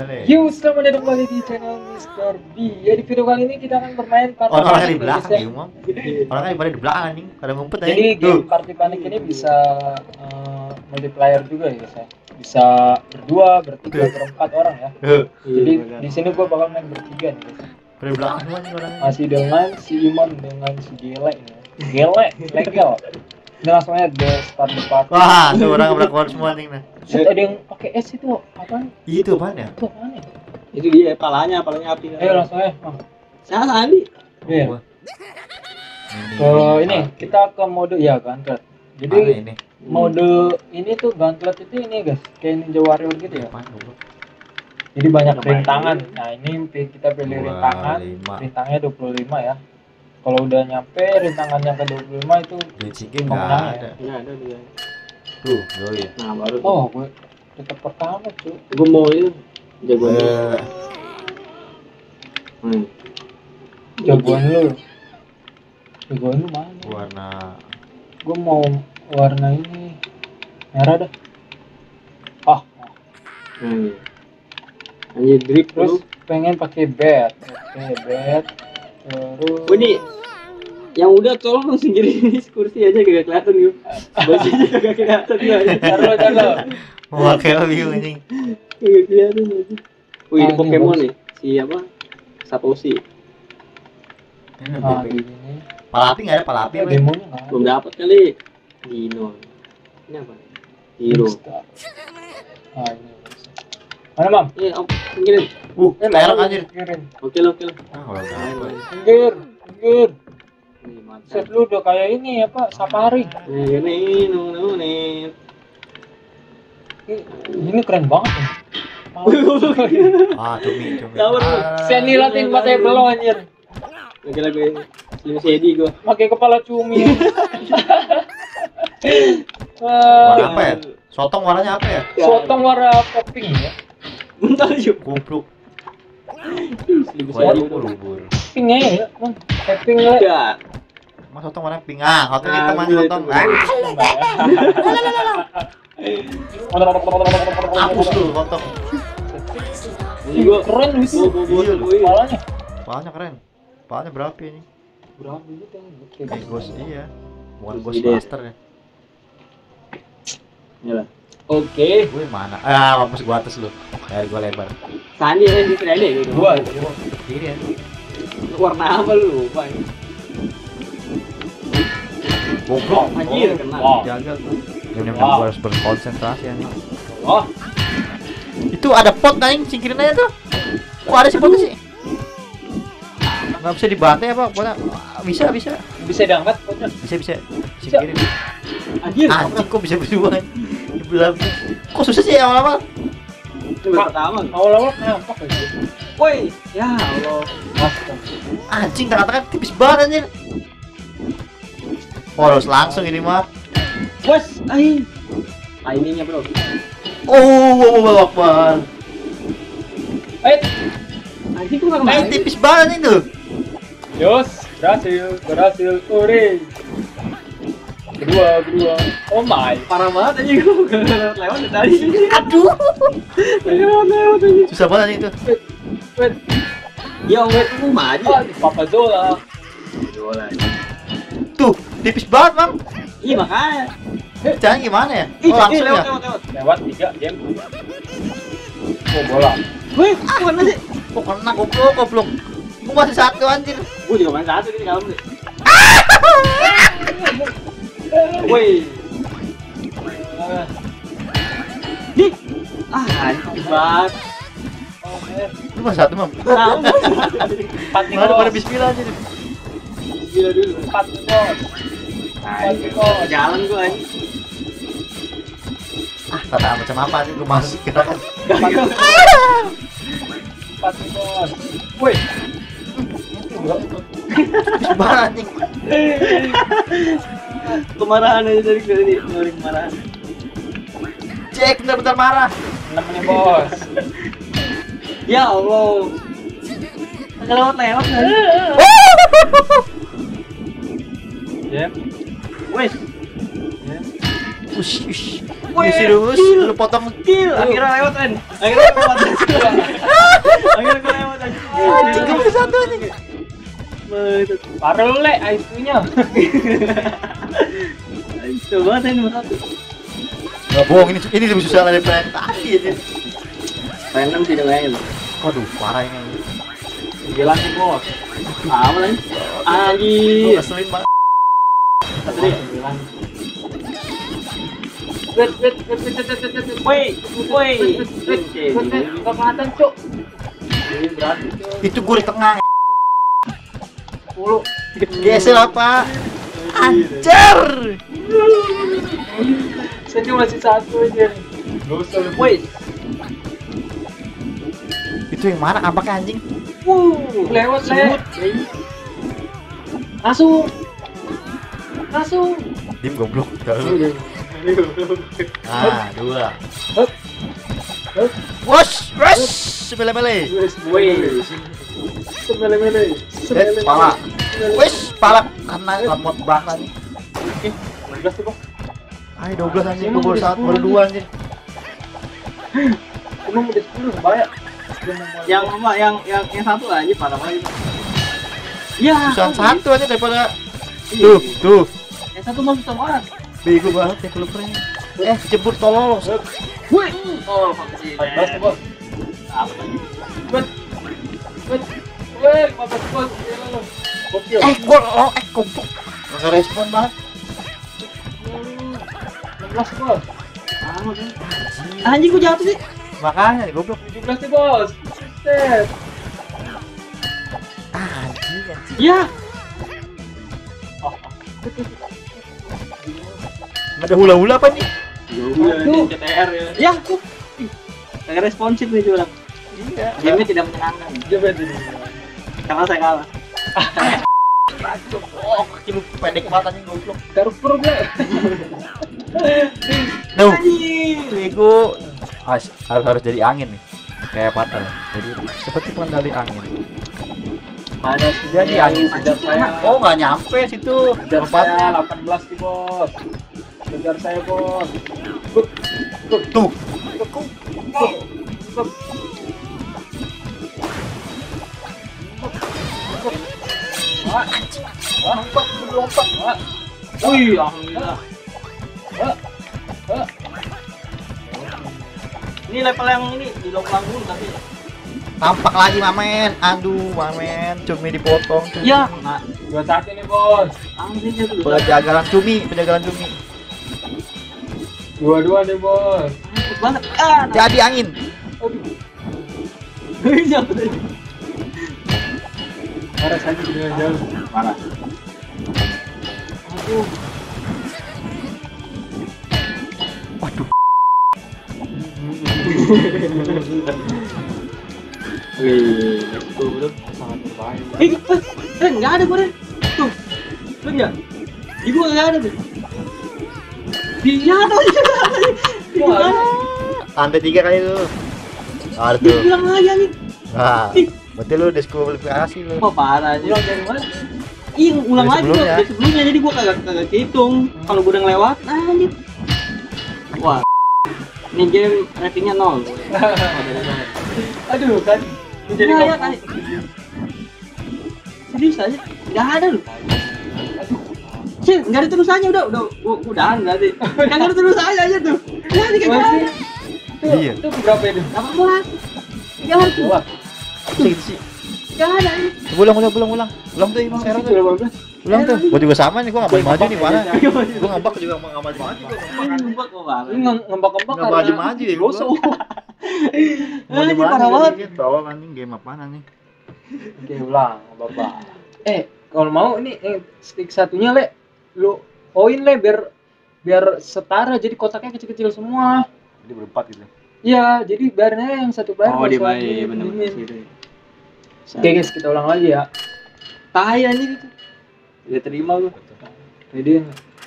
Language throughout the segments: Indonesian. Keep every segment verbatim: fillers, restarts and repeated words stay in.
nih? Yo, selamat datang kembali di channel Mister B. Ya, di video kali ini kita akan bermain Party Oh, orangnya Panic, di belakang guys, ya, Mam. Orangnya pada di belakang anjing, pada ngumpet Jadi anjing. game Party Panic ini bisa uh, multiplayer juga ya, guys ya. Bisa berdua, bertiga, berempat orang ya. Jadi di sini gua bakal main bertiga nih, guys. Pada di belakang semua nih orangnya. Masih dengan si Iman dengan si Gele ya. Gele, legal. Ini langsung aja the start the party. Wah, tuh orang belakang semua nih nah. Set, ada yang pakai es itu apaan? Itu apaan ya? Itu apaan ya? Itu dia palanya, palanya api. Ayo langsung aja. Oh. Saya Sandi. Iya. Wah. Kalau ini kita ke mode ya gauntlet. Jadi Mana ini? mode ini tuh gauntlet itu ini guys, kayak Ninja Warrior gitu ya. Apaan dulu? Jadi banyak Lumayan rintangan. juga. Nah, ini kita pilih Dua, rintangan. lima. Rintangnya dua puluh lima ya. Kalau udah nyampe rintangan yang ke dua puluh lima itu Duit singking nggak pemenangnya. ada. Enggak ada dia. Tuh, yoi. Nah, baru. Oh, gue tetap pertama, cuy. Gue mau itu jagoan. Eh, Hmm. Jagoan lu. Jagoan lu mana? warna Gue mau warna ini merah dah. Ah, Hmm. Anjir drip terus terus. pengen pakai bat. Oke, bat. Terus Oh, ini yang udah tolong dong singkirin kursi aja gak kelihatan yuk. Bosnya gak kelihatan ya. taruh taruh. mau pakai view anjing. Gak kelihatan aja. Wih, ini Ah, ini Pokemon bagus. nih. Si apa? Satoshi. Ini Nah, lebih gini. palapi nggak ada palapi Ya, apa? demonya nggak ada. Belum dapat kali. Dino. Ini apa? Hero. Start. Ah, ini. Mana, Mam? Eh, oh, singkirin. Uh, merah anjir. Kirim. Oke lah, oke lah. Ah, kalau dapat. Pinggir, pinggir. Nih, mantap. Set lu udah kayak ini apa? Safari. Nih, nih, no, no, nih. Ih, Ini keren banget ya. Mau. Ah, cumi, cumi. Sabar, Bu. Ah, Saya nilatin bahasa belum anjir. Oke lah gue. Slim Shady gue. Pakai kepala cumi. warna Ah, apa ya? Sotong warnanya apa ya? Sotong warna pink ya. Bentar yuk. Goblok. Slim Gua Shady ubur udah. ubur. Pinknya ya, Bang. Kayak pink ya. Ya. Mas sotong warna pink. Ah, sotong Ah, hitam mas itu, sotong. itu. Ah, hapus tuh sotong. Ini gue Keren itu. Gue gue Iya, gue. Kepalanya. Palanya keren. Palanya berapa ini? Berapa gitu ya? Kayak ghost iya. Bukan Ghost ghost Rider. master ya. Ya lah. Oke. Gue mana? Ah, mampus gua atas lu. Kayak gua lebar. Sandi ya di Friday gitu. Dua. Ini ya. Warna apa lu lupa ini? Goblok. Anjir kena. Wow. Jaga tuh. Yang Wow. gua harus berkonsentrasi anjing. Oh, Itu ada pot anjing, singkirin aja tuh. Kok ada sih potnya sih? Nggak bisa dibantai apa? Potnya bisa, bisa. bisa diangkat pokoknya. Bisa, bisa. Singkirin. Anjir. Anjing kok bisa berdua? Dibilang kok susah sih awal-awal? Itu baru pertama. Awal-awal nampak aja. Woi, ya Allah. Astaga. Anjing tengah-tengah tipis banget anjir. Polos langsung ini mah. Bos, aing. Timingnya bro. Oh, wow, wow, Akbar. Eh, Anjing kok nggak Main kemarin? tipis banget itu. Yos, berhasil, berhasil, ore. Kedua, kedua. Oh my. Parah banget anjing gue lewat lewat dari tadi. Aduh. Lewat lewat anjing. Susah banget itu. Wait, wait. Ya Allah, itu maju. Ah, Papa Zola. Bola. Tuh, tipis banget, Bang. Iya makanya. Jangan gimana ya? Ih, Oh, langsung lewat ya. lewat lewat. Lewat tiga game. Oh, bola. Wih, bukan masih. Kok kena goblok, goblok. Gua masih satu anjir. Gue juga main satu ini kalau nih. Wih. Nih. Ah, anjing banget. Oh, eh. Lu masih satu, Mam. Tahu. Empat nih, Mana pada bos. bismillah anjir. Gila dulu. Empat nih, bos. Anjing, jalan gue anjing. Ah, kata macam apa sih gua masuk gerakan. Empat nih, bos. Woi. Tipis banget anjing. Kemarahan aja dari dari dari kemarahan. Cek bentar-bentar marah. Enam nih, bos. Ya Allah. Nggak lewat lewat kan? Yep. Wes. Yep. Ush, ush. Wih, Serius, kill. lu potong Kill. Akhirnya lewat kan? Akhirnya lewat. Akhirnya kelewat aja. Anjing gak bisa satu anjing. Parah lu le, ice-nya. Coba saya nomor satu. Gak bohong, ini ini lebih susah dari plan tadi aja. Random tidak main. Waduh, parah ini. Sembilan sih bos. Apa lagi? Gue Anjir. ngeselin banget. Satu deh. Sembilan. Wait, wait, wait, wait, wait, wait, wait. Woi, woi. Wait, wait, wait, wait. Gak kelihatan cuk. Ini berarti cuk. Itu gue di tengah. Sepuluh. Geser apa? Anjir. Saya masih satu aja. Gak usah lebih. Woi. Itu yang mana? Apa anjing? Wuh, lewat le. Langsung. Langsung. Dim goblok. Ah, dua. Hup. Hup. Wash, wash, mele-mele. Woi. Semele-mele. Eh, pala. Wes, pala karena lemot banget nih. Oke, dua belas tuh bang. Ayo dua belas anjing, gue baru satu, baru dua anjing. Emang udah sepuluh, bahaya. Yang apa? Yang yang yang satu aja parah banget. Ya. Susah satu aja daripada tuh, tuh. Yang satu mau susah banget. Bego banget ya developernya. Eh, jemput tolol. Woi. Oh, vaksin. empat belas tuh bos. Apa lagi? Bet. Bet. Weh, empat belas bos. Gila lu. Gokil. Eh, gol, oh, eh, goblok. Enggak respon banget. enam belas bos. Ah, udah. Anjing gua jatuh sih. Makanya nih goblok. tujuh belas tuh bos. Set. Ah, anjing, anjing. Ya. Oh. Ada hula-hula apa nih? Tuh. C T R ya. Ya, tuh. Ih, kagak responsif nih curang. Iya. Game-nya tidak menyenangkan. Coba ini. Karena saya kalah. Oh, kaki lu pendek banget anjing goblok. Carrefour gue. Duh, Anjing. bego. Harus harus harus jadi angin nih. Kayak patah. Jadi seperti pengendali angin. Mana Jadi angin kejar saya. Oh, nggak nyampe situ. Kejar saya Tempatnya. delapan belas nih bos. Kejar saya bos. Buk. Buk. Tuh. Buk. Buk. Buk. Wah, wah, lompat, lompat, wah, Wih, alhamdulillah. wah, wah. Ini level yang ini di lokal dulu tapi. Tampak lagi Mamen. Aduh, Mamen. Cumi dipotong. Cumi. Ya, nah, Dua satu nih bos. anjing itu. Penjagalan cumi, penjagalan cumi. Dua-dua nih bos. Cepet banget. Ah, nah. Jadi angin. Aduh, Wih, siapa tadi? marah saja dengan jauh. Parah. Aduh. Waduh. Wih, let's go bro. Sangat berbahaya. Eh, eh, Ren, nggak ada gue Ren. Tuh, Ren nggak? Di gua nggak ada tuh. Dia ada di Di gua nggak ada. Lantai tiga kali lu. Ada Dia tuh. bilang lagi anjing. Nah, berarti lu diskualifikasi lu. Wah parah aja. Pulang dari mana? Iya, ulang Dari lagi gua sebelumnya. dari sebelumnya jadi gua kagak kagak hitung. Kalau gua udah ngelewat, anjir. Wah. Ini game ratingnya nol. Aduh kan. Ini jadi Nggak, ya, kompor. kali. Serius aja, nggak ada lu. Sih, nggak ada terusannya udah, udah, u- udahan berarti. Nggak ada terusannya aja tuh. Ya, ini kayak Masih. gimana? Tuh, Iya. Itu berapa itu? Delapan belas. Nggak ada tuh. Wah, Segitu sih. Nggak ada. ini. Ulang, ulang, ulang, ulang. Ulang tuh, Bang. Sekarang tuh. delapan belas. Ulang tuh. Gua juga sama nih, gua enggak maju nih, parah. Iya, Gua ngambak juga enggak maju maju. Ini nembak kok bang. Ini ngem- ngembak-ngembak Nggak maju-maju ya, gua. Gosok. Anjing, parah banget. Tolong anjing game apaan anjing? Oke, ulang, Bapak. Eh, kalau mau ini eh, stick satunya le, lu poin le biar biar setara jadi kotaknya kecil-kecil semua. Jadi berempat gitu. Iya, jadi barnya yang satu bar. Oh, yang dia satu baik, ini. bener-bener. Oke guys, kita ulang lagi ya. Tai anjing itu. Udah terima lu. Jadi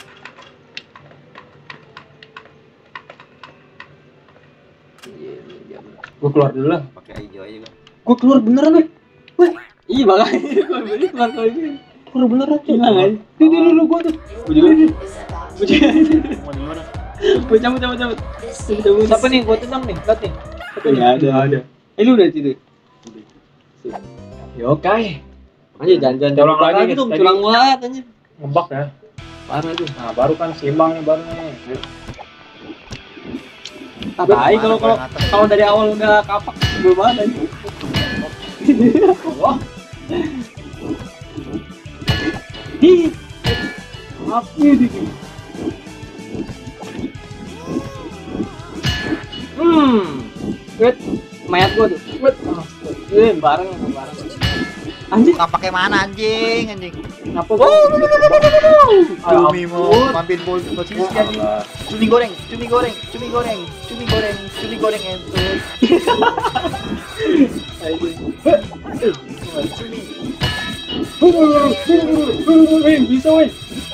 gue keluar dulu lah. Pakai hijau aja gua. Gue keluar beneran le. Iya makanya ini keluar keluar ini. Keluar beneran cuy. Hilang aja. Tuh tuh dulu gue tuh. Gue juga. Gue juga. Mau di mana? Gue cabut cabut cabut. Cabut cabut. Siapa nih? Gue tendang nih. Lihat nih. Siapa nih? Nggak ada ada. Eh lu udah tidur. Yokai. Anjir jangan-jangan Colong colong lagi, lagi guys. dong, Tadi- curang banget anjir. Ngebak ya. Parah tuh. Nah, baru kan seimbang nih baru nih. Tapi kalau kalau Mana gua kalau dari awal udah kapak sebel banget anjir. Wah. Hi. Apa ini? Hmm. Wait, mayat gua tuh. Wait. Eh, bareng bareng. Anjir, Nggak pakai mana anjing anjing. Kenapa gua? Cumi mau mampir bol posisi anjing. Cumi goreng, cumi goreng, cumi goreng, cumi goreng, cumi goreng entut. Cumi. Wih, bisa wih.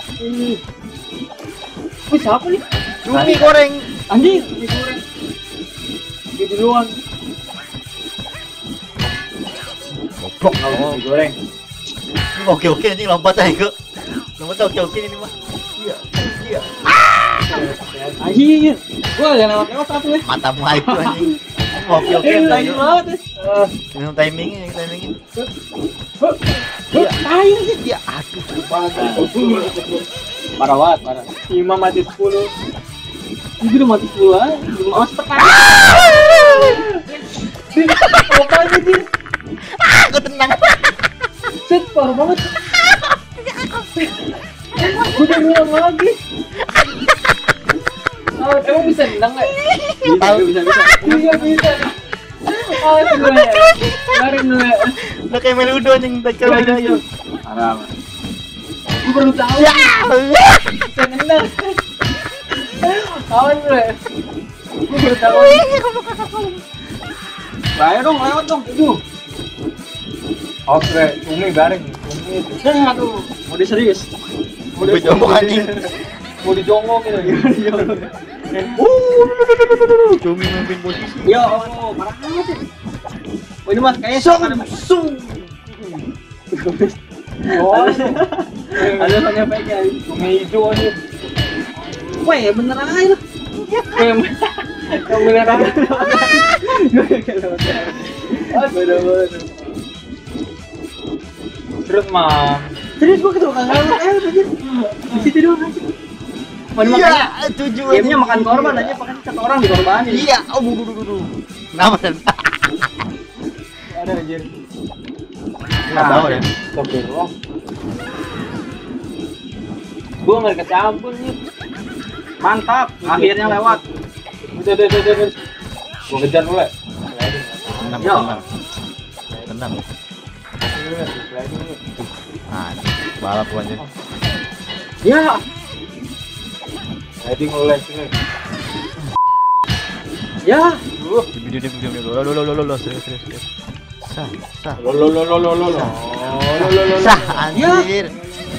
wih siapa nih? Cumi goreng. Anjing, digoreng. Dia duluan. Goblok Kalau oh. digoreng. Oke oke anjing lompat aja gua. Lompat oke oke ini mah. Iya, iya. Anjing, gua gak lewat-lewat satu nih. Matamu itu anjing. Oke oke Eh, entar lagi yuk. banget nih. Ini timingnya, timingnya. Iya, tai sih. Iya, aduh. Parah banget, parah. Imam mati sepuluh. Ini udah mati pula, belum awas tekan. Apa sih? Aku tenang. Set, parah banget. Gue udah ngulang lagi. Oh, emang bisa nendang nggak? Bisa, bisa, bisa. Bisa, bisa. Oh, gue ya. Kemarin gue. Udah kayak Meludo anjing, tak kira udah ayo. Parah, man. Gue baru tahu. Ya. Bisa nendang. Kawan gue. Gue baru tahu. Ayo dong, lewat dong. Aduh. Oke, Cumi garing. Cumi itu. Nah, aduh. Mau serius. Gue jongkok anjing. Mau dijongkok gitu. Uh, Cumi memimpin posisi. Ya Allah, parah banget sih. Oh, ini mas kayaknya Sung, seakan- sung. Oh, ada soalnya baiknya. Cumi hijau aja. Wah, ya bener aja lah. Yang bener aja. Beda banget. Terus mam. Serius gua ketemu kagak lewat air aja. Di situ doang aja. Mana Iya, makanya tujuh. gamenya makan korban aja, pakai satu orang dikorbanin. Iya, oh duh duh duh duh. Kenapa dan? Ada anjir. Enggak tahu deh. Astagfirullah. Gua enggak kecampur nih. Mantap, akhirnya lewat. Udah, udah, udah, udah. Gua kejar dulu. ya. Tenang, Yo. tenang. Tenang. Ah, balap gua anjir. Ya, Sliding lu lagi nih. ya. Duh. Video video video video. Lo lo lo lo lo serius serius serius. Sah, sah. Lo lo lo lo lo lo lo. Lo lo lo. Sah anjir.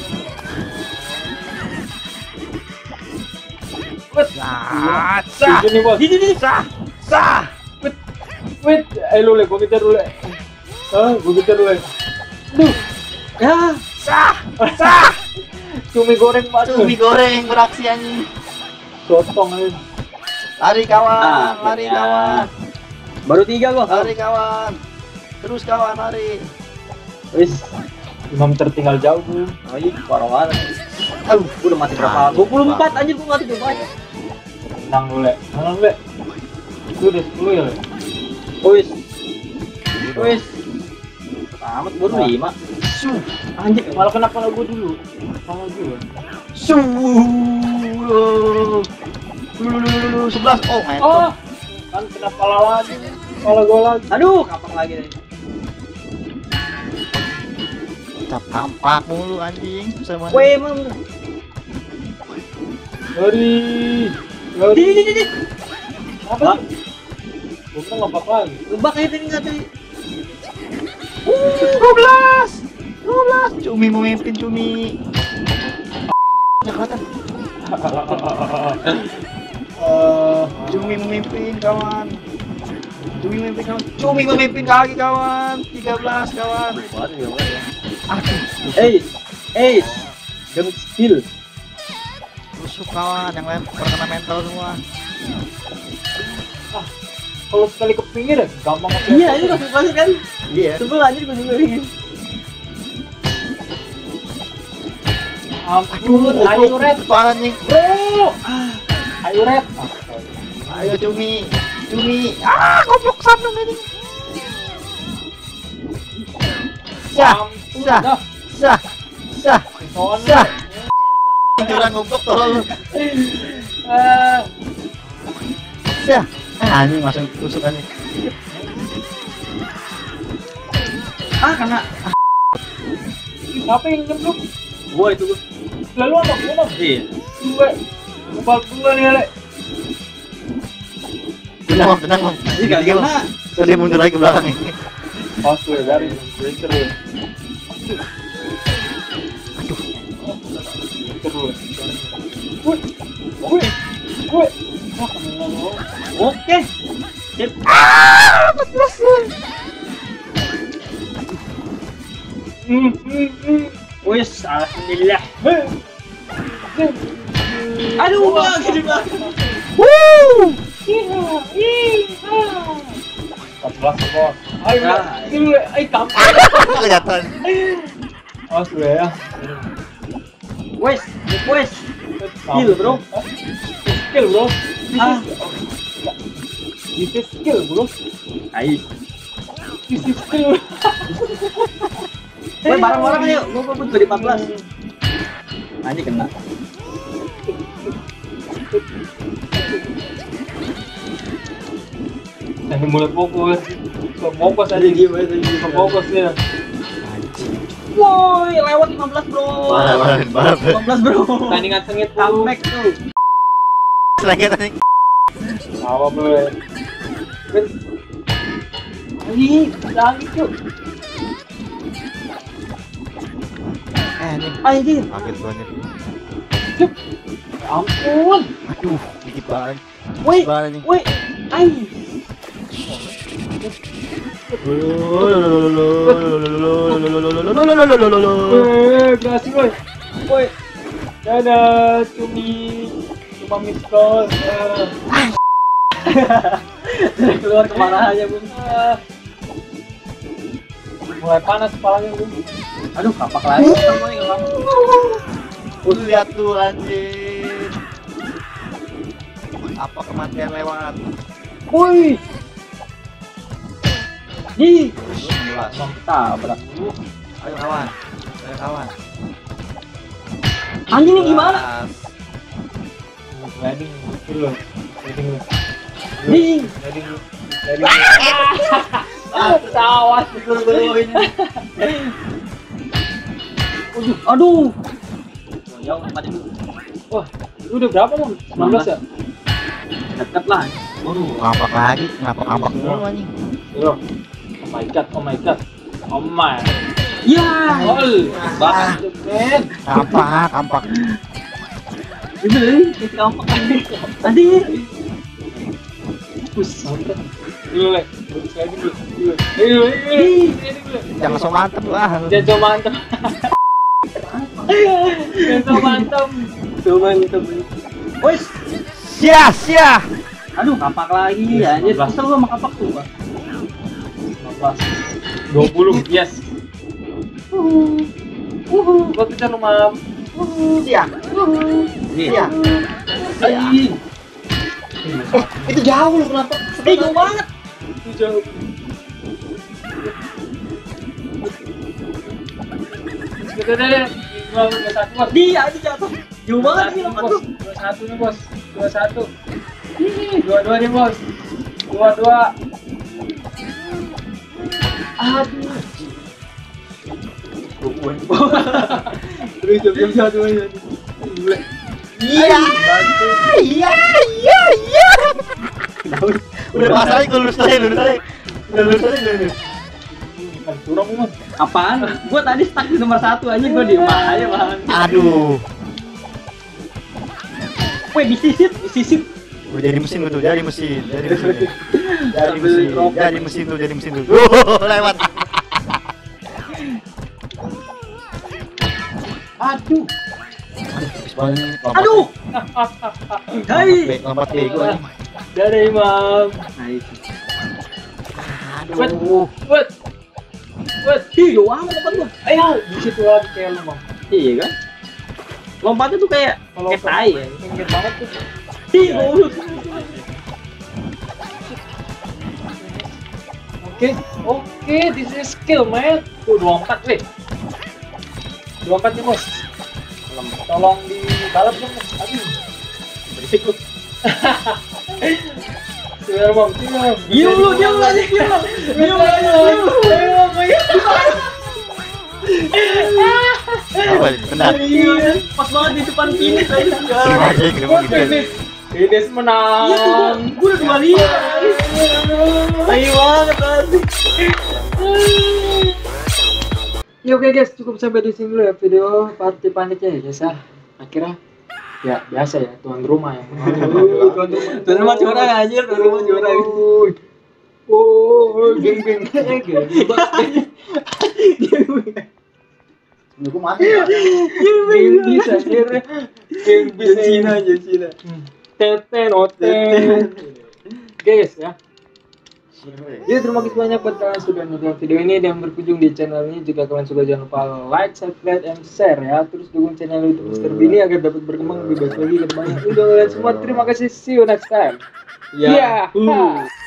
Sah, sah. Ini bos. Ini ini. Sah, sah. Wait, eh lu le, gua kejar dulu. le. Ah, gua kejar dulu. le. Duh, Ya, Sah, sah. cumi goreng banget. Cumi goreng beraksi anjing. Sotong aja. Lari kawan, Ah, lari ya. kawan. baru tiga gua. Lari kawan. Terus kawan lari. Wis, Imam tertinggal jauh tuh. Oh iya, parah banget. Aduh, Gua udah mati berapa? dua puluh empat anjir gua mati berapa aja. Tenang dulu, le. Tenang dulu, le. Itu udah sepuluh ya, le. Wis. Wis. Amat baru lima. su, Anjir, malah kena kepala gua dulu. Kepala gua. su. Lulu, sebelas. Oh, main. Oh, kan kena kepala lagi. Kepala gua lagi. Aduh, kapan lagi nih? Tap tampak mulu anjing. Sama. Weh, emang. Lari. Di Lari. di di di. Apa? Gua kan nggak apa-apa lagi. Lebak aja tadi enggak tadi. dua belas. dua belas. Cumi memimpin Cumi. Kelihatan. Eh, Cumi memimpin kawan. Cumi memimpin kawan. Cumi memimpin lagi kawan. tiga belas kawan. Aduh, Eh, eh. Don't spill. busuk kawan. Yang lain terkena mental semua. kalau sekali ke pinggir ya gampang. Iya, ini langsung masuk kan. Iya. Sebel anjir gue juga ingin. Ampun, ayo red, Parah nih. bro. Ayo red. Ayo cumi. Cumi. Ah, goblok sandung ini. Sah. Sah. Dah. Sah. Sah. Soalnya. Sah. Curang goblok tolong. Eh, Sah. Ah, ini masuk tusukan nih. Ah, kena. siapa yang nyebluk? Gua itu gua. Lalu apa gua bang? Iya. Gue, kepal gua nih ale. Tenang, Mam, tenang, Mam. Ini gak kena. So, dia mundur lagi ke belakang nih. Pas gue dari breaker ya. Aduh. Breaker gue. Gue, gue, gue. Oke. Sip. Ah, empat belas. Hmm, hmm, hmm. Wis, alhamdulillah. Heh. Heh. Aduh, bang, gede bang. Wuh. empat belas bos. Ayo, Nah. ini ayo kampung. Kelihatan. Awas gue ya. Wis, wis. Skill, bro. Hah? Skill bro. Ah. This is skill bro. Ayo. This is skill. Woi, bareng-bareng ayo. Gua gua beri empat belas. Nah, ini kena. Nah, ini mulai fokus. Ke fokus aja. Diem aja, diem. Ke fokus ya. Woi, lewat lima belas, bro. Parah, parah, parah. lima belas, bro. Tandingan sengit Comeback tuh. Selagi tadi. Apa boleh? Ini lagi tuh. Eh, nih. Anjir. Kaget banget. Cuk. Ya ampun. Aduh, dikit banget. Woi, Banget nih. woi. Ai. Eh, berhasil woi. Woi. Dadah, cumi. Cuma miskol. Keluar kemarahannya, Bung. Mulai panas kepalanya, Bung. Aduh, kapak lagi kamu nih, Bang. Lihat tuh anjir. Apa kematian lewat? Woi. Di. sebelas. Tabrak. Ayo kawan. Ayo kawan. Anjing ini gimana? Sliding dulu. Sliding dulu. Di. Sliding dulu. Sliding dulu. Ah, tawas Guru-guru ini. Aduh. Jauh mati dulu. Wah, lu udah berapa, Bang? sembilan belas ya? Dekat lah. Waduh, ngambak lagi. Kenapa ngambak mulu anjing? Yo. Oh my god, oh my god. Oh my. Ya. Ol. Ah. Banget, men. Kampak, kampak. Itu itu kapak. Tadi. Pus. Dulu, Le. Sliding dulu. Dulu. Dulu. Sliding dulu. Jangan so mantep lah. Jangan coba mantap. Jangan coba mantap. Coba mantap. Wes. Sia, sia. Aduh, kapak lagi ya. Anjir, kesel gua sama kapak tuh, Bang. lima belas. dua puluh. Yes. Uhuh. Gua kejar rumah. Sia. Iya. Sia. Anjing. Eh, itu jauh loh, kenapa? Eh, jauh banget. Itu jauh. Udah, udah, udah. Dua, dua, satu, bos. Dia aja jatuh. Jauh banget ini lompat bos. tuh. Dua satu nih, bos. Dua satu. Ih, dua dua nih, bos. Dua dua. Aduh. Terus jam satu aja. Iya. Iya, iya, iya. Udah pasang gue lurus aja, lurus aja. Udah lurus aja, lurus. Bukan curang, Bang. Apaan? Gua tadi stuck di nomor satu aja, gua diem aja, Bang. Aduh. Weh, disisip, disisip. Udah jadi mesin tuh, jadi mesin, jadi mesin. Jadi Sambil mesin, droplet. jadi mesin tuh, jadi mesin tuh. Oh, lewat. Aduh. Habis banget nih, lompat. Aduh. Lompat Hai. be- Lompat bego aja. Dari Imam. Nice. Aduh. Wait. Wait, ih, jauh amat lompat gua. Ayo, di situ lagi kayak lu, Bang. Iya kan? Lompatnya tuh kayak Kalau kayak tai ya. pinggir banget tuh. Ih, goblok. Oke, oke, this is skill, man. Tuh dua puluh empat, weh. dua puluh empat nih, Bos. Tolong dibalap dong, Mas. Aduh. Berisik lu. Sebentar, Bang. Sebentar. Diam lu, diam lu aja, diam lu. Diam lu aja, diam lu. Ayo, Bang, ayo. Apa benar? Iya, pas banget di depan finish lagi. Terima kasih kenapa Wah, gitu. finish. Finish menang. Iya tuh gua, gua udah dua lima. Ayo banget tadi. Ya oke guys, cukup sampai di sini dulu ya video party paniknya ya guys ya. Akhirnya ya biasa ya tuan rumah yang menang. Tuan rumah, tuan rumah juara anjir, tuan rumah juara. Oh, geng geng geng. Aku mati. Geng bisa akhirnya. Geng bisa. Cina aja Cina. Tete note. Guys ya. Jadi terima kasih banyak buat kalian sudah nonton video ini dan berkunjung di channel ini. Jika kalian suka jangan lupa like, subscribe, and share ya. Terus dukung channel YouTube Mister Bini agar dapat berkembang lebih baik lagi dan banyak video kalian semua. Terima kasih. See you next time. Ya. Yeah.